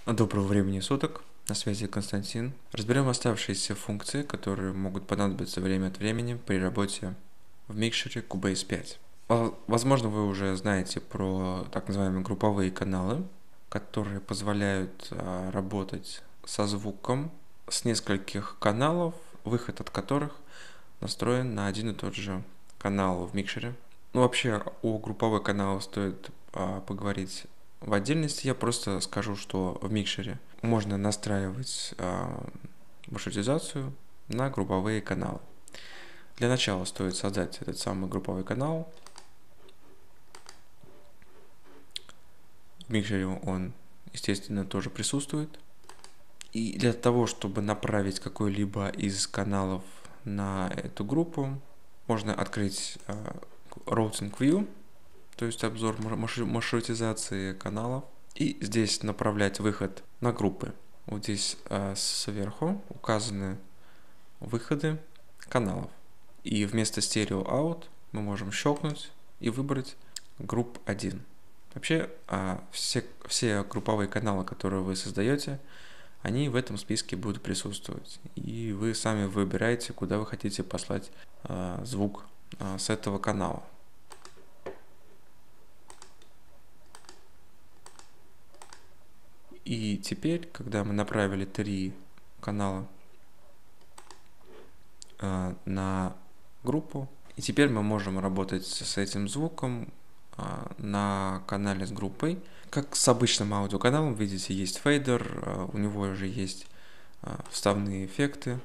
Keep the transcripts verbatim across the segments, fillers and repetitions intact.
Доброго времени суток, на связи Константин. Разберем оставшиеся функции, которые могут понадобиться время от времени при работе в микшере Cubase пять. Возможно, вы уже знаете про так называемые групповые каналы, которые позволяют работать со звуком с нескольких каналов, выход от которых настроен на один и тот же канал в микшере. Ну, вообще, о групповых каналах стоит поговорить в отдельности. Я просто скажу, что в микшере можно настраивать э, маршрутизацию на групповые каналы. Для начала стоит создать этот самый групповой канал. В микшере он, естественно, тоже присутствует. И для того, чтобы направить какой-либо из каналов на эту группу, можно открыть э, Routing View, то есть обзор маршрутизации каналов, и здесь направлять выход на группы. Вот здесь э, сверху указаны выходы каналов. И вместо Stereo Out мы можем щелкнуть и выбрать групп один. Вообще э, все, все групповые каналы, которые вы создаете, они в этом списке будут присутствовать. И вы сами выбираете, куда вы хотите послать э, звук э, с этого канала. И теперь, когда мы направили три канала э, на группу, и теперь мы можем работать с этим звуком э, на канале с группой. Как с обычным аудиоканалом, видите, есть фейдер, э, у него уже есть э, вставные эффекты.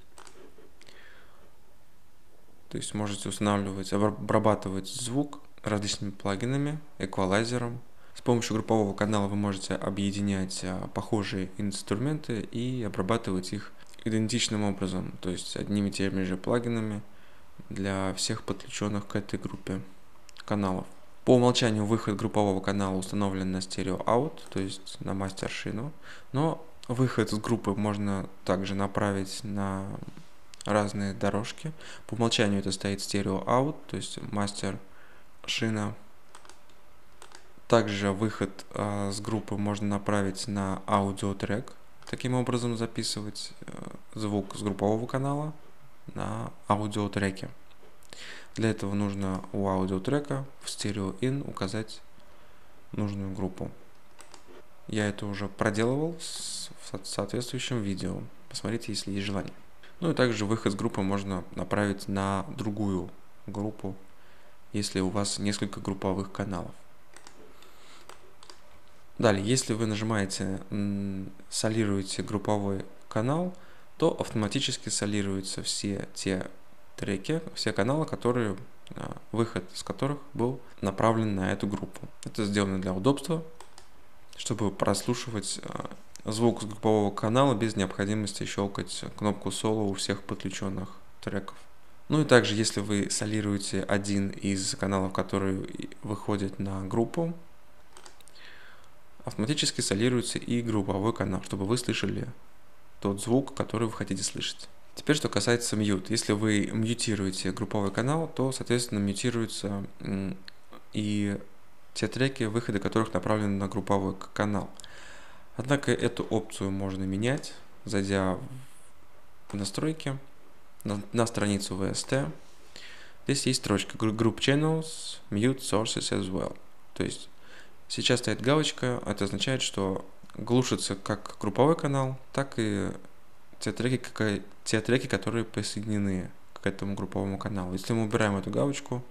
То есть можете устанавливать, обрабатывать звук различными плагинами, эквалайзером. С помощью группового канала вы можете объединять похожие инструменты и обрабатывать их идентичным образом, то есть одними и теми же плагинами для всех подключенных к этой группе каналов. По умолчанию выход группового канала установлен на Stereo Out, то есть на мастер-шину, но выход с группы можно также направить на разные дорожки. По умолчанию это стоит Stereo Out, то есть мастер-шина. Также выход э, с группы можно направить на аудиотрек, таким образом записывать э, звук с группового канала на аудиотреке. Для этого нужно у аудиотрека в Stereo In указать нужную группу. Я это уже проделывал в соответствующем видео. Посмотрите, если есть желание. Ну и также выход с группы можно направить на другую группу, если у вас несколько групповых каналов. Далее, если вы нажимаете, солируете групповой канал, то автоматически солируются все те треки, все каналы, которые, выход с которых был направлен на эту группу. Это сделано для удобства, чтобы прослушивать звук с группового канала без необходимости щелкать кнопку соло у всех подключенных треков. Ну и также, если вы солируете один из каналов, который выходит на группу, автоматически солируется и групповой канал, чтобы вы слышали тот звук, который вы хотите слышать. Теперь, что касается mute. Если вы мьютируете групповой канал, то, соответственно, мьютируются и те треки, выходы которых направлены на групповой канал. Однако эту опцию можно менять, зайдя в настройки, на, на страницу ви эс ти. Здесь есть строчка Group Channels, Mute Sources as well. То есть сейчас стоит галочка, это означает, что глушится как групповой канал, так и те треки, как, те треки, которые присоединены к этому групповому каналу. Если мы убираем эту галочку,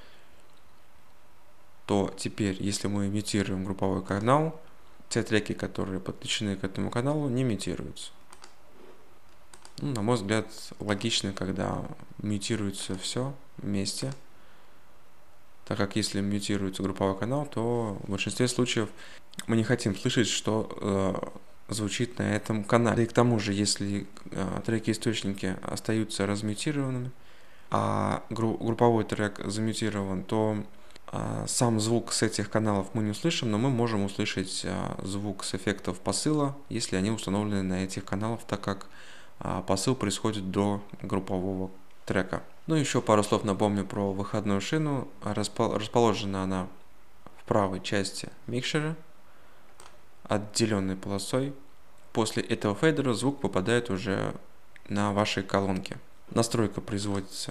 то теперь, если мы имитируем групповой канал, те треки, которые подключены к этому каналу, не имитируются. Ну, на мой взгляд, логично, когда имитируется все вместе, так как если мьютируется групповой канал, то в большинстве случаев мы не хотим слышать, что э, звучит на этом канале. И к тому же, если э, треки-источники остаются размьютированными, а гру- групповой трек замьютирован, то э, сам звук с этих каналов мы не услышим, но мы можем услышать э, звук с эффектов посыла, если они установлены на этих каналах, так как э, посыл происходит до группового трека. Ну, еще пару слов напомню про выходную шину. Расположена она в правой части микшера. отделенной полосой. После этого фейдера звук попадает уже на ваши колонки. Настройка производится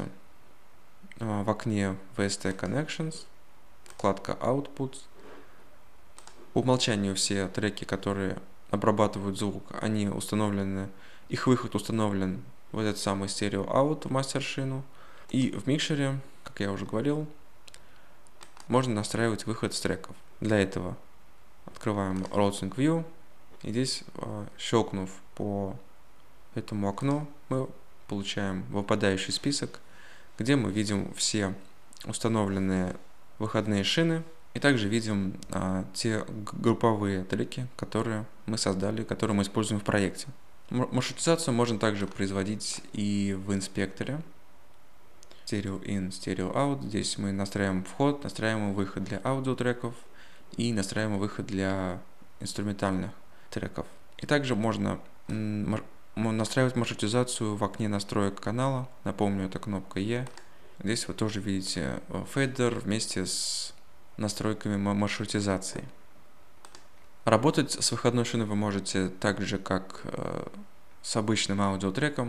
в окне ви эс ти Connections, вкладка Outputs. По умолчанию все треки, которые обрабатывают звук, они установлены, их выход установлен в этот самый Stereo Out в мастер-шину. И в микшере, как я уже говорил, можно настраивать выход с треков. Для этого открываем Routing View, и здесь, щелкнув по этому окну, мы получаем выпадающий список, где мы видим все установленные выходные шины, и также видим а, те групповые треки, которые мы создали, которые мы используем в проекте. Маршрутизацию можно также производить и в инспекторе. Stereo in, Stereo out. Здесь мы настраиваем вход, настраиваем выход для аудиотреков и настраиваем выход для инструментальных треков. И также можно настраивать маршрутизацию в окне настроек канала. Напомню, это кнопка E. Здесь вы тоже видите фейдер вместе с настройками маршрутизации. Работать с выходной шиной вы можете так же, как с обычным аудиотреком,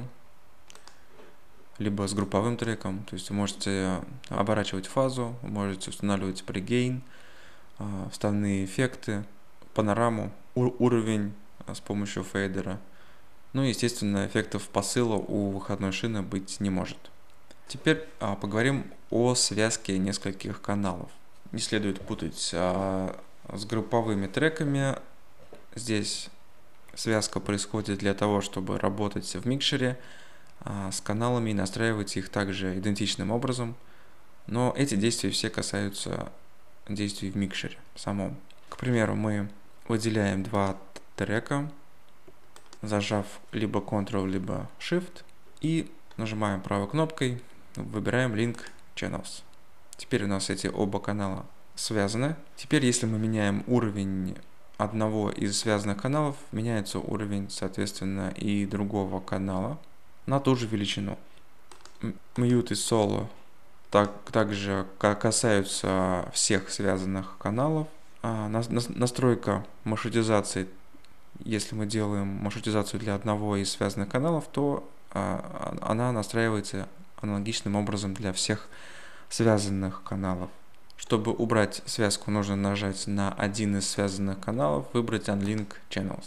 либо с групповым треком. То есть вы можете оборачивать фазу, вы можете устанавливать прегейн, вставные эффекты, панораму, уровень с помощью фейдера. Ну и, естественно, эффектов посыла у выходной шины быть не может. Теперь а, поговорим о связке нескольких каналов. Не следует путать а, с групповыми треками. Здесь связка происходит для того, чтобы работать в микшере а, с каналами и настраивать их также идентичным образом. Но эти действия все касаются действий в микшере самом. К примеру, мы выделяем два трека, зажав либо контрол, либо шифт, и нажимаем правой кнопкой, выбираем Link Channels. Теперь у нас эти оба канала связаны. Теперь, если мы меняем уровень одного из связанных каналов, меняется уровень, соответственно, и другого канала на ту же величину. Mute и Solo так, также касаются всех связанных каналов. А, на, на, настройка маршрутизации. Если мы делаем маршрутизацию для одного из связанных каналов, то а, она настраивается аналогичным образом для всех связанных каналов. Чтобы убрать связку, нужно нажать на один из связанных каналов, выбрать Unlink Channels.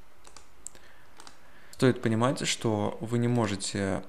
Стоит понимать, что вы не можете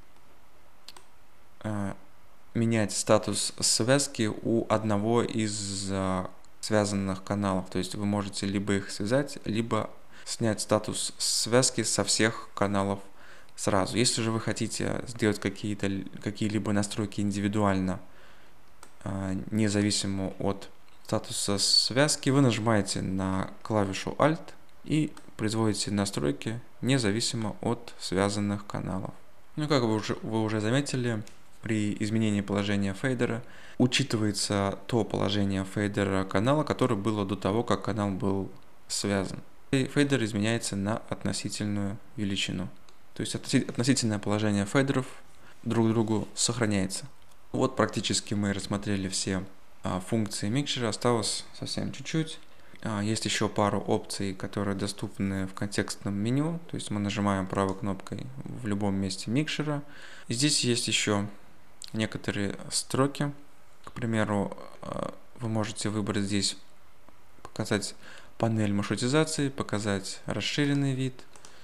а, менять статус связки у одного из а, связанных каналов. То есть вы можете либо их связать, либо снять статус связки со всех каналов сразу. Если же вы хотите сделать какие-то какие-либо настройки индивидуально, независимо от статуса связки, вы нажимаете на клавишу Alt и производите настройки независимо от связанных каналов. Ну, как вы уже, вы уже заметили, при изменении положения фейдера учитывается то положение фейдера канала, которое было до того, как канал был связан. И фейдер изменяется на относительную величину. То есть относительное положение фейдеров друг к другу сохраняется. Вот практически мы рассмотрели все а, функции микшера, осталось совсем чуть-чуть. А, есть еще пару опций, которые доступны в контекстном меню. То есть мы нажимаем правой кнопкой в любом месте микшера. И здесь есть еще некоторые строки. К примеру, вы можете выбрать здесь, показать панель маршрутизации, показать расширенный вид.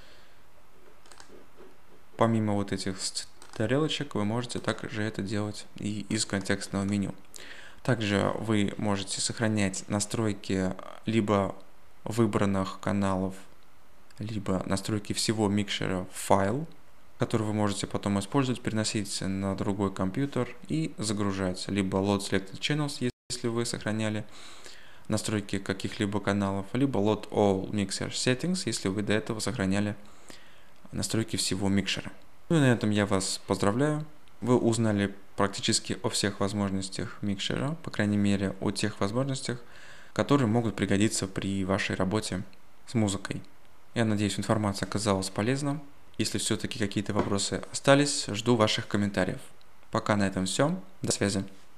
Помимо вот этих тарелочек, вы можете также это делать и из контекстного меню. Также вы можете сохранять настройки либо выбранных каналов, либо настройки всего микшера в файл, который вы можете потом использовать, переносить на другой компьютер и загружать. Либо Load Selected Channels, если вы сохраняли настройки каких-либо каналов, либо Load All Mixer Settings, если вы до этого сохраняли настройки всего микшера. Ну и на этом я вас поздравляю. Вы узнали практически о всех возможностях микшера, по крайней мере о тех возможностях, которые могут пригодиться при вашей работе с музыкой. Я надеюсь, информация оказалась полезна. Если все-таки какие-то вопросы остались, жду ваших комментариев. Пока на этом все. До связи.